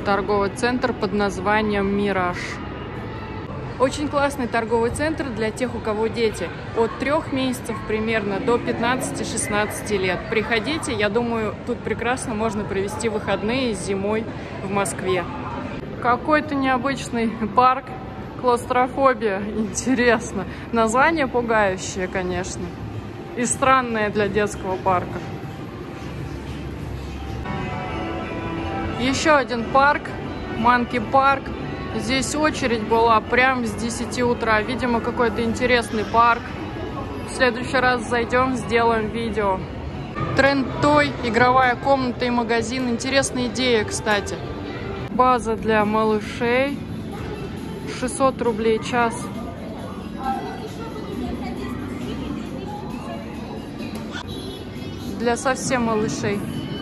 торговый центр под названием «Мираж». Очень классный торговый центр для тех, у кого дети от 3 месяцев примерно до 15-16 лет. Приходите, я думаю, тут прекрасно можно провести выходные зимой в Москве. Какой-то необычный парк, клаустрофобия, интересно. Название пугающее, конечно, и странное для детского парка. Еще один парк, Манки парк. Здесь очередь была прям с 10 утра. Видимо, какой-то интересный парк. В следующий раз зайдем, сделаем видео. Тренд Той, игровая комната и магазин. Интересная идея, кстати. База для малышей. 600 рублей час. Для совсем малышей.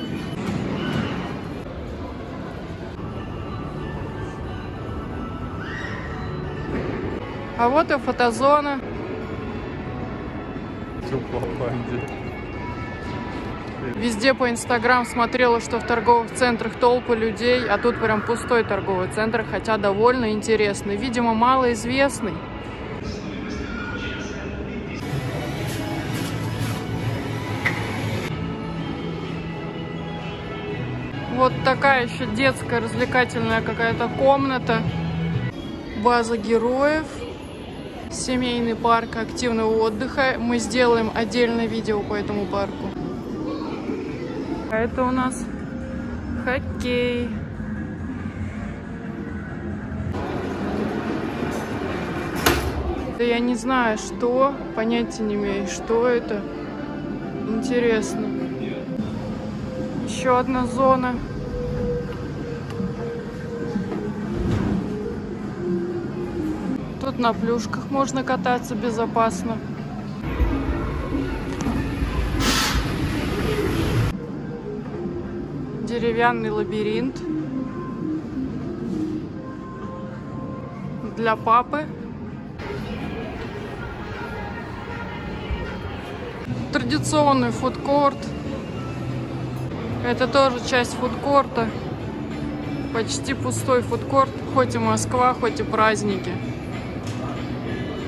А вот и фотозона. Везде по Инстаграм смотрела, что в торговых центрах толпы людей, а тут прям пустой торговый центр, хотя довольно интересный. Видимо, малоизвестный. Вот такая еще детская развлекательная какая-то комната. База героев. Семейный парк активного отдыха. Мы сделаем отдельное видео по этому парку. А это у нас хоккей. Да я не знаю, что. Понятия не имею, что это. Интересно. Еще одна зона. Тут на плюшках можно кататься безопасно. Деревянный лабиринт. Для папы. Традиционный фудкорт. Это тоже часть фудкорта. Почти пустой фудкорт, хоть и Москва, хоть и праздники.